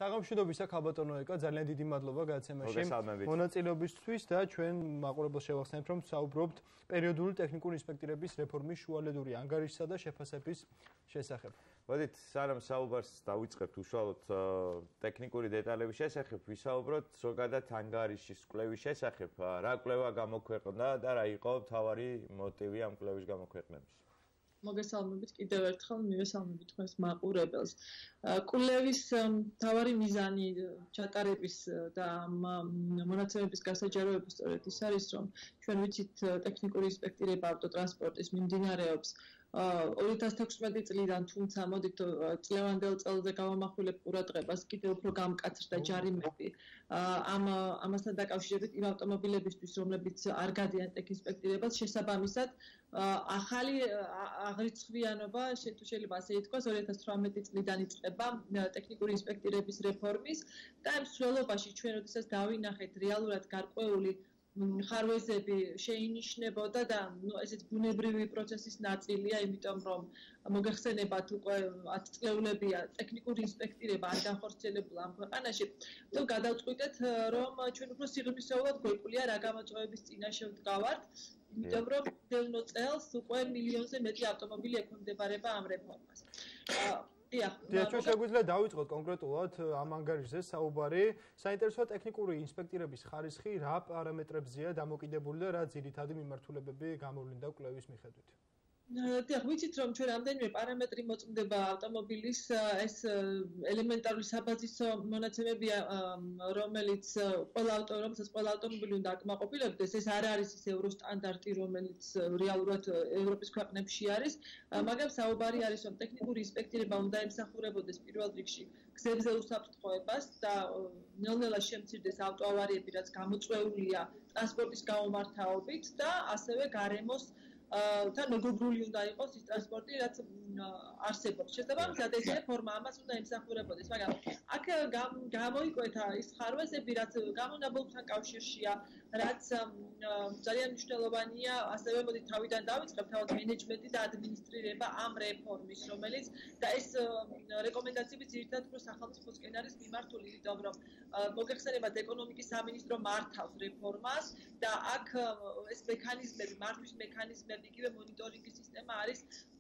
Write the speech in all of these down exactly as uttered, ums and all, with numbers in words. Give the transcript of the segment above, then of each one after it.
საღამოშიდობისა ქაბატონო ეკა ძალიან დიდი მადლობა გადაცემაში მონაწილეობისთვის და ჩვენ მაყურებელს შევახსენებთ რომ საუბრობთ პერიოდული ტექნიკური ინსპექტორების რეფორმის შუალედური ანგარიშსა და შეფასების შესახებ. მოდით სანამ საუბარს დავიწყებთ უშუალოდ ტექნიკური დეტალების შესახებ ვისაუბროთ ზოგადად ანგარიშის კვლევის შესახებ რა კვლევა გამოქვეყნდა და რა იყო მთავარი მოტივი ამ კვლევის გამოქვეყნების. მოგესალმებით კიდევ ერთხელ მივესალმებით თქვენს მაყურებელს. კვლევის მთავარი მიზანი ჩატარების და მონაცემების გასაჯაროების სწორედ ის არის, რომ ჩვენ ვიცით ტექნიკური ინსპექტირება ავტოტრანსპორტის მიმდინარეობს ორი ათას თექვსმეტი წლიდან, თუმცა მოდით წლევანდელ წელზე გავამახვილებ ყურადღებას, კიდევ უფრო გამკაცრდა ჯარიმები ამ ამასთან დაკავშირებით იმ ავტომობილებისთვის, რომლებიც არ გადიან ტექინსპექტირებას, შესაბამისად ახალი აღრიცხვიანობა შეიძლება ასე ითქვას ორი ათას თვრამეტი წლიდან იწყება ტექნიკური ინსპექტირების რეფორმის და ამ მსვლელობაში ჩვენ როდესაც დავინახეთ რეალურად გარკვეული ხარვეზები შეინიშნებოდა და ესეც ბუნებრივი პროცესის ნაწილია, იმიტომ რომ მოგეხსენებათ უკვე ათ წლეულებია ტექნიკური ინსპექტირება არ განხორციელებულა ამ ქვეყანაში. თუ გადავწყვიტეთ, რომ ჩვენ უფრო სიღრმისეულად გვეკვлия რა გამოწვევების წინაშე ვდგავართ, იმიტომ რომ დევნო წელს უკვე მილიონზე მეტი ავტომობილი ექვემდებარება ამ რეფორმას. დიახ, ჩვენ შეგვიძლია დავიწყოთ კონკრეტულად ამ ანგარიშზე საუბარი. საინტერესოა ტექნიკური ინსპექტირების ხარისხი რა პარამეტრებზეა დამოკიდებული და რა ძირითადი მიმართულებები გამოვლინდა კვლევის მიხედვით. დიახ, ვიცით რომ ჩვენ რამდენიმე პარამეტრი მოწმდება ავტომობილის ეს ელემენტარული საბაზისო მონაცემებია, რომელიც ყველა ავტო, რომელსაც ყველა ავტომობილი უნდა აკმაყოფილებდეს, ეს არ არის ის ევრო სტანდარტი, რომელიც რეალურად ევროპის ქვეყნებში არის, მაგრამ საუბარი არის რომ ტექნიკური ინსპექტირება უნდა ემსახურებოდეს პირველ რიგში გზებზე უსაფრთხოებას და ნელ-ნელა შემცირდეს ავტოავარიები, რაც გამოწვეულია ტრანსპორტის გამომართაობით და ასევე გარემოს თან მეგობრული უნდა იყოს ის ტრანსპორტი, რაც არსებობს. შესაბამისად, ეს რეფორმა ამას უნდა ემსახურებოდეს, მაგრამ აქ გამოიკვეთა ის ხარვეზები, რაც გამონაბოლქვთან კავშირშია, რაც ძალიან მნიშვნელოვანია, ასევე მოდით თავიდან დავიწყებ, თავად მენეჯმენტი და ადმინისტრირება ამ რეფორმის, რომელიც და ეს რეკომენდაციები ძირითადად უფრო სახელმწიფოსკენ არის მიმართული, იმიტომ რომ მოგეხსენებათ ეკონომიკის სამინისტრო მართავს რეფორმას და აქ ეს მექანიზმები, მართვის მექანიზმები იგივე მონიტორინგის სისტემა არის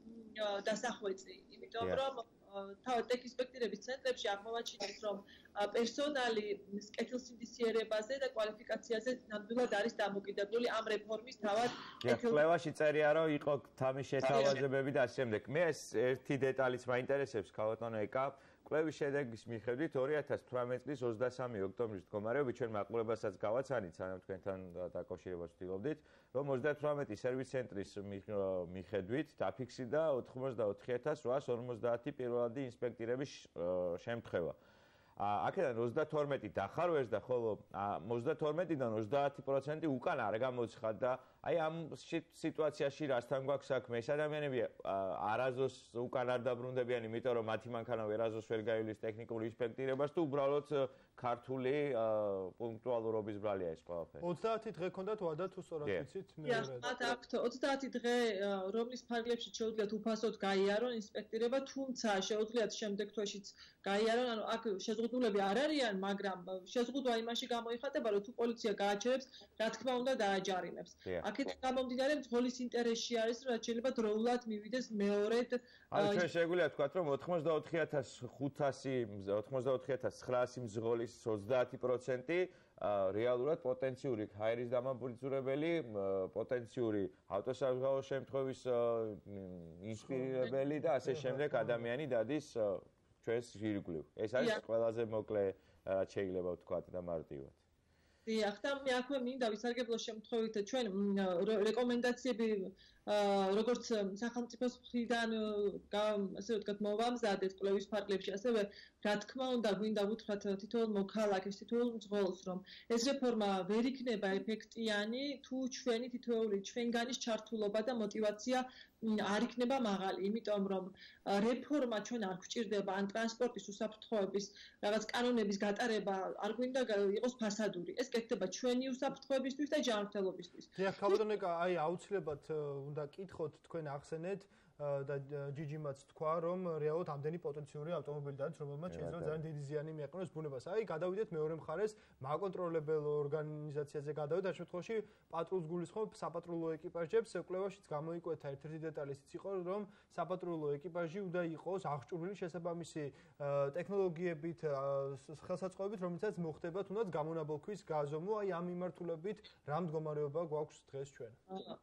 დასახვეწი, იმიტომ რომ თავად ტექინსპექტირების ცენტრებში აღმოვაჩინეთ, რომ პერსონალი კეთილსინდისიერებაზე და კვალიფიკაციაზე ნამდვილად არის დამოკიდებული ამ რეფორმის თავად კვლევაში წერია, რომ იყო თამის შეთავაზებები და ასე შემდეგ. მე ეს ერთი დეტალიც მაინტერესებს, ქალბატონო ეკა. კვლევის შედეგის მიხედვით ორი ათას თვრამეტი წლის ოცდასამი ოქტომბრის მდგომარეობით ჩვენ მაყურებელსაც გავაცანით, სანამ თქვენთან დაკავშირებას ვთილობდით, რომ ოცდათვრამეტი სერვის ცენტრის მიხედვით დაფიქსირდა ოთხმოცდაოთხი ათას რვაას ორმოცდაათი პირველადი ინსპექტირების შემთხვევა. აქედან ოცდათორმეტი დახარვეს და ხოლო ოცდათორმეტიდან ოცდაათი პროცენტი უკან არ გამოცხადდა. აი ამ სიტუაციაში რასთან გვაქვს საქმე? ეს ადამიანები არაზოს უკან არ დაბრუნდებიან, იმიტომ რომ მათი მანქანა ვერაზოს ვერ გაივლის ტექნიკურ ინსპექტირებას თუ უბრალოდ ქართული პუნქტუალურობის ბრალია ეს ყველაფერი. ოცდაათი დღე ქონდათ ვადა თუ სწორად ვიცით? მათ აქვთ ოცდაათი დღე, რომლის ფარგლებში შეუძლიათ უფასოდ გაიარონ ინსპექტირება, თუმცა შეუძლიათ შემდეგ თვეშიც გაიარონ, ანუ აქ შეზღუდულები არ არიან, მაგრამ შეზღუდვა იმაში გამოიხატება, რომ თუ პოლიცია გააჩერებს, რა თქმა უნდა დააჯარიმებს. აქეთ გამომდინარე მძღოლის ინტერესში არის, რომ რაც შეიძლება დროულად მივიდეს მეორედ. ანუ ჩვენ შეგვიძლია ვთქვათ, რომ ოთხმოცდაოთხი ათას ხუთასი ოთხმოცდაოთხი ათას ცხრაასი მძღოლის ოცდაათი პროცენტი რეალურად პოტენციური ჰაერის დამაბრძურებელი, პოტენციური ავტოსაბზაო შემთხვევის ინსპირირებელი და ასე შემდეგ ადამიანი დადის ჩვენს ირგვლივ. ეს არის ყველაზე მოკლე რაც შეიძლება ვთქვათ და მარტივად. დიახ, და მე აქვე მინდა ვისარგებლო შემთხვევით ჩვენ რეკომენდაციები როგორც სახელმწიფოს მხრიდან ასე ვთქვათ მოვამზადეთ კვლევის ფარგლებში, ასევე რა თქმა უნდა გვინდა ვუთხრათ თითოეულ მოქალაქეს, თითოეულ მძღოლს, რომ ეს რეფორმა ვერ იქნება ეფექტიანი თუ ჩვენი თითოეული ჩვენგანის ჩართულობა და мотиваცია არ იქნება მაღალი, იმიტომ რომ რეფორმა ჩვენ არ გვჭირდება ან ტრანსპორტის უსაფრთხოების რაღაც კანონების გატარება არ გვინდა იყოს ფასადური. ეს გექნება ჩვენი უსაფრთხოებისთვის და ჯანმრთელობისთვის. დიახ, ქალბატონო ეკა, აი აუცილებლად უნდა კითხოთ თქვენ ახსენეთ და ჯიჯიმაც თქვა, რომ რეალურად ამდენი პოტენციური ავტომობილი დაარჩა, რომელმაც შეიძლება ძალიან დიდი ზიანი მიაყენოს ბუნებას. აი, გადავიდეთ მეორე მხარეს, მაკონტროლებელ ორგანიზაციაზე გადავიდეთ, ამ შემთხვევაში პატრულს გულისხმობ საპატრულო ეკიპაჟებს, კვლევაშიც გამოიკვეთა ერთ-ერთი დეტალი ის იყო, რომ საპატრულო ეკიპაჟი უნდა იყოს აღჭურვილი შესაბამისი ტექნოლოგიებით, ხელსაწყოებით, რომელიცაც მოხდება თუნდაც გამონაბოლქვის გაზომვა, აი ამ მიმართულებით რა მდგომარეობა გვაქვს დღეს ჩვენ?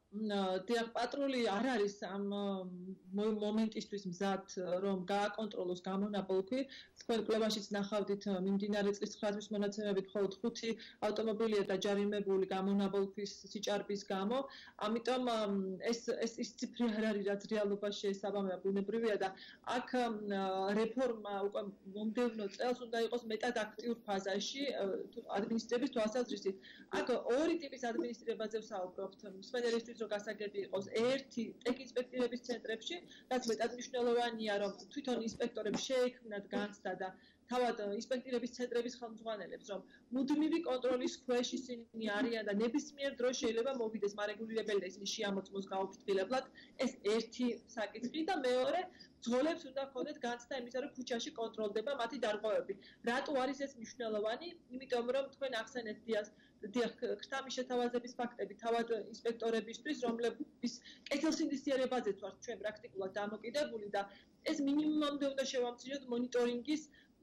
დიახ, პატრული არ არის ამ მომენტისთვის მზად, რომ გააკონტროლოს გამონაბოლქვი. თქვენ კვლევაშიც ნახავდით მიმდინარე წლის ცხრაათის მონაცემებით მხოლოდ ხუთი ავტომობილია დაჯარიმებული გამონაბოლქვის სიჭარბის გამო. ამიტომ ეს ეს ის ციფრი არ არის, რაც რეალობაში შესაბამება ბუნებრივია და აქ რეფორმა უკვე მომდევნო წელს უნდა იყოს მეტად აქტიურ ფაზაში ადმინისტრების თვალსაზრისით. აქ ორი ტიპის ადმინისტრირებაზე ვსაუბრობთ. მსმენელისთვის რომ გასაგები იყოს ერთი ტექ ინსპექტირების ცენტრებში, რაც მეტად მნიშვნელოვანია, რომ თვითონ ინსპექტორებს შეექმნათ განცდა და თავად ინსპექტირების ცენტრების ხელმძღვანელებს, რომ მუდმივი კონტროლის ქვეშ ისინი არიან და ნებისმიერ დროს შეიძლება მოვიდეს მარეგულირებელი და ისინი შეამოწმოს გაუფრთხილებლად. ეს ერთი საკითხი და მეორე ძღოლებს უნდა ქონდეთ განცდა იმისა, რომ ქუჩაში კონტროლდება მათი დარღვევები. რატო არის ეს მნიშვნელოვანი? იმიტომ რომ თქვენ ახსენეთ დიას დიახ, ქრთამის შეთავაზების ფაქტები თავად ინსპექტორებისთვის, რომლების კეთილსინდისიერებაზეც ვართ ჩვენ პრაქტიკულად დამოკიდებული და ეს მინიმუმამდე უნდა შევამციროთ მონიტორინგის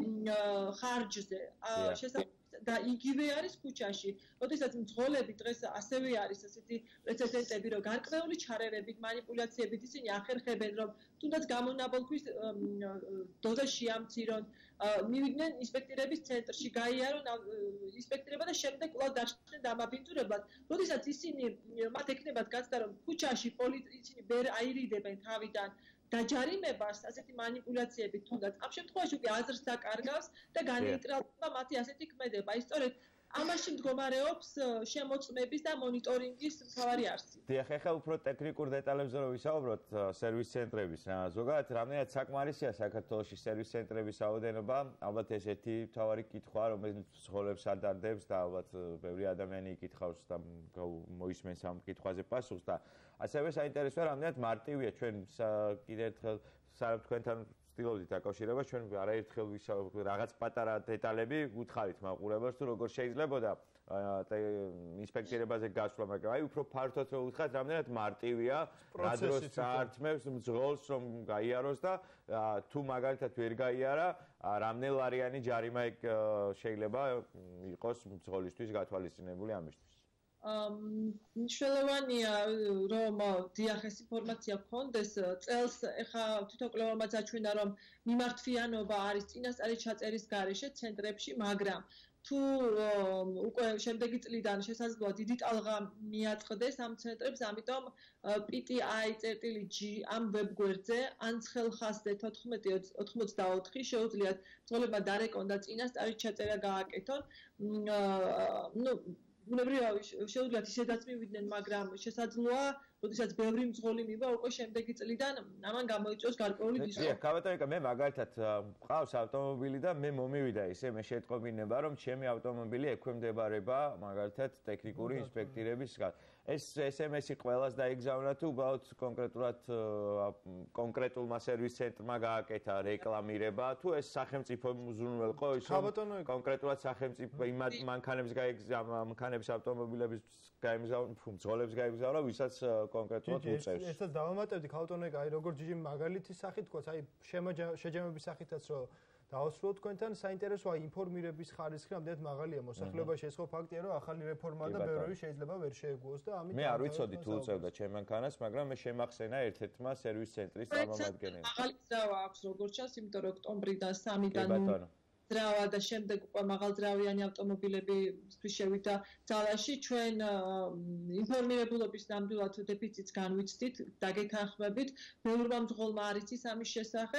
ხარჯზე. და იგივე არის ქუჩაში. როდესაც მძღოლები დღეს ასევე არის ასეთი პრეცედენტები, რომ გარკვეული ჩარევებით, манипуляციებით ისინი ახერხებენ, რომ თუნდაც გამონაბოლქვის დოზა შეამცირონ, მივიდნენ ინსპექტირების ცენტრში, გაიარონ ინსპექტირება და შემდეგ კვლავ დარჩნენ დამაბინძურებლად. როდესაც ისინი მათ ექნებათ განცდა, რომ ქუჩაში ისინი ვერ აირიდებენ თავიდან დაჯარიმებას, ასეთი манипуляციები თუნდაც ამ შემთხვევაში უკვე აზრს დაკარგავს და განეიტრალდება მათი ასეთი ქმედება. აი სწორედ ამაში მდგომარეობს შემოწმების და მონიტორინგის მთავარი არსი. დიახ, ახლა უფრო ტექნიკურ დეტალებზე რომ ვისაუბროთ სერვის ცენტრების, ზოგადად რამდენად საკმარისია საქართველოში სერვის ცენტრების რაოდენობა? ალბათ ეს ერთი მთავარი კითხვაა, რომელიც მსხოლებს ადარდებს და ალბათ ბევრი ადამიანი იკითხავს და მოისმენს ამ კითხვაზე პასუხს და ასევე საინტერესოა, რამდენად მარტივია ჩვენ კიდევ ერთხელ სარამ თქვენთან ვცდილობდით დაკავშირება, ჩვენ არაერთხელ რაღაც პატარა დეტალები უთხარით მაყურებელს, თუ როგორ შეიძლებოდა ინსპექტირებაზე გასვლა, მაგრამ აი უფრო ფართოდ რომ უთხრათ, რამდენად მარტივია, რა დროს წაართმევს მძღოლს, რომ გაიაროს და თუ მაგალითად ვერ გაიარა, რამდენლარიანი ჯარიმა შეიძლება იყოს მძღოლისთვის გათვალისწინებული ამისთვის. მნიშვნელოვანია რომ დიახ ეს ინფორმაცია გქონდეს წელს ეხა თვითონ კვლევამაც აჩვენა რომ მიმართვიანობა არის წინასწარი ჩაწერის გარეშე ცენტრებში, მაგრამ თუ უკვე შემდეგი წლიდან შესაძლოა დიდი ტალღა მიაწყდეს ამ ცენტრებს, ამიტომ პი ტი აი G ამ ვებგვერდზე ან ხელხასდეთ ოთხმეტი ოცდაოთხი შეუძლიათ მძღოლებმა დარეკონ და წინასწარი ჩაწერა გააკეთონ. ნუ ბუნებრივია შეუძლიათ ისედაც მივიდნენ, მაგრამ შესაძლოა, როდესაც ბევრი მძღოლი მივა უკვე შემდეგი წლიდან ამან გამოიწვიოს გარკვეული დისკომფორტი. დიახ, კაბატონიკა, მე მაგალითად მყავს ავტომობილი და მე მომივიდა ისე, მე შეტყობინება, რომ ჩემი ავტომობილი ექვემდებარება მაგალითად ტექნიკური ინსპექტირების ეს ეს ემ ესი ყველას დაიგზავნა თუ უბრალოდ კონკრეტულად კონკრეტულმა სერვის ცენტრმა გააკეთა რეკლამირება თუ ეს სახელმწიფო უზრუნველყო ის კონკრეტულად სახელმწიფო იმ მანქანებს გაიგზავნა მანქანების ავტომობილების გაემგზავნა მძღოლებს გაემგზავნა ვისაც კონკრეტულად უწევს. ესაც დავამატებდი ქალბატონიკა, აი როგორ ჯიჯი მაგალითის სახით თქვა, აი შეჯამების სახითაც რომ დავასრულოთ თქვენთან, საინტერესოა ინფორმირების ხარისხი რამდენად მაღალია მოსახლეობაში. ეს ხო ფაქტია, რომ ახალი რეფორმა და ბევრი შეიძლება ვერ შეეგუოს და ამით მე არ ვიცოდი თუ უწევდა ჩემ მანქანას, მაგრამ მე შემახსენა ერთ-ერთმა სერვის ცენტრის წარმომადგენელს. მაღალი ძრავა აქვს როგორც ჩანს, იმიტომ რომ ოქტომბრიდან სამიდან ძრავა და შემდეგ უკვე მაღალძრავიანი ავტომობილები შევიდა ძალაში. ჩვენ ინფორმირებულობის ნამდვილად დეფიციტს განვიცდით, დაგეთანხმებით. ბევრმა მძღოლმა არ იცის ამის შესახებ.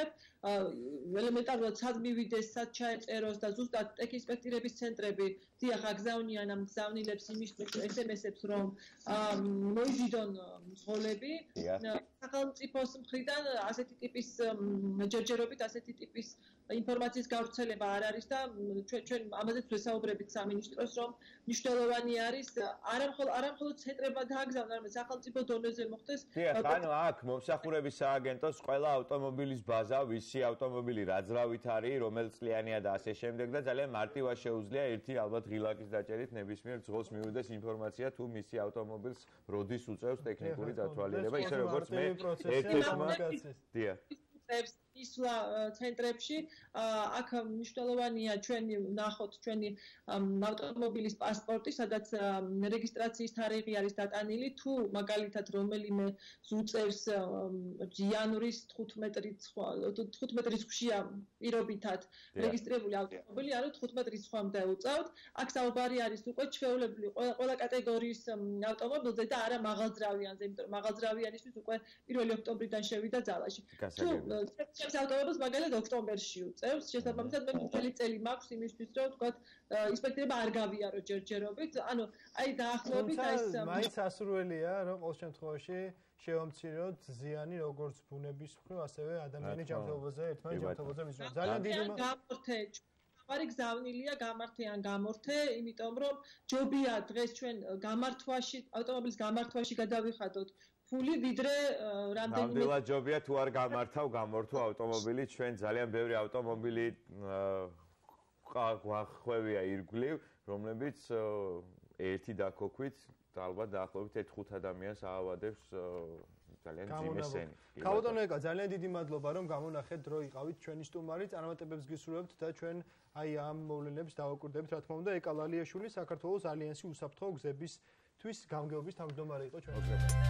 ელემენტარულად სად მივიდეს, სად ჩაეწეროს და ზუსტად ტექინსპექტირების ცენტრები დიახ აგზავნიან ამ გზავნილებს იმისთვის ეს ემ ეს-ებს რომ მოიზიდონ მძღოლები სახელმწიფოს მხრიდან ასეთი ტიპის ჯერჯერობით ასეთი ტიპის ინფორმაციის გავრცელება არ არის და ჩვენ ჩვენ ამაზეც ვესაუბრებით სამინისტროს რომ მნიშვნელოვანი არის არა მხოლოდ არა მხოლოდ ცენტრებმა დააგზავნონ, არამედ სახელმწიფო დონეზე მოხდეს. დიახ, ანუ აქ მომსახურების სააგენტოს ყველა ავტომობილის ბაზა, ვისი ავტომობილი რა ძრავით არის, რომელ წლიანია და ასე შემდეგ და ძალიან მარტივად შეუძლია ერთი ალბათ ღილაკის დაჭერით ნებისმიერ მძღოლს მივიდეს ინფორმაცია თუ მისი ავტომობილს როდის უწევს ტექნიკური დათვალიერება, ისე როგორც მე ერთ-ერთმა დიახ ისლა ცენტრებში აქ მნიშვნელოვანია ჩვენი ნახოთ ჩვენი ავტომობილის პასპორტი, სადაც რეგისტრაციის თარიღი არის დატანილი, თუ მაგალითად რომელიმე უწევს იანვრის თხუთმეტი რიცხვშია პირობითად რეგისტრირებული ავტომობილი, ანუ თხუთმეტი რიცხვამდე უწევთ. აქ საუბარი არის უკვე ჩვეულებრივი ყველა კატეგორიის ავტომობილზე და არა მაღალძრავიანზე, იმიტომ რომ მაღალძრავიანისთვის უკვე პირველი ოქტომბრიდან შევიდა ძალაში. თუ ჩემს ავტომობილს მაგალითად ოქტომბერში უწევს, შესაბამისად მე მთელი წელი მაქვს იმისთვის, რომ ვთქვათ, ინსპექტორება არ გავიარო ჯერჯერობით, ანუ აი დაახლოებით აი ეს მაინც ასურველია, რომ ყოველ შემთხვევაში შევამციროთ ზიანი როგორც ბუნების მხრივ, ასევე ადამიანის ჯანმრთელობაზე, ერთმანეთის ჯანმრთელობაზე მისვლა. ძალიან დიდი გამორთე არის გზავნილია გამართე ან გამორთე, იმიტომ რომ ჯობია დღეს ჩვენ გამართვაში, ავტომობილის გამართვაში გადავიხადოთ ფული ვიდრე რამდენიმე ნამდვილად ჯობია თუ არ გამართავ გამორთო ავტომობილი ჩვენ ძალიან ბევრი ავტომობილი გვახვევია ირგვლივ რომლებიც ერთი დაქოქვით და ალბათ დაახლოებით ერთ-ხუთ ადამიანს აავადებს ძალიან ძიმე სენი. ქაუტონო ეკა ძალიან დიდი მადლობა რომ გამონახეთ დრო იყავით ჩვენი სტუმარი წარმატებებს გისურვებთ და ჩვენ აი ამ მოვლენებს დავაკვირდებით რა თქმა უნდა ეკა ლალიაშვილი საქართველოს ალიანსი უსაფრთხო გზების თვის გამგეობის თავმჯდომარე იყო ჩვენ.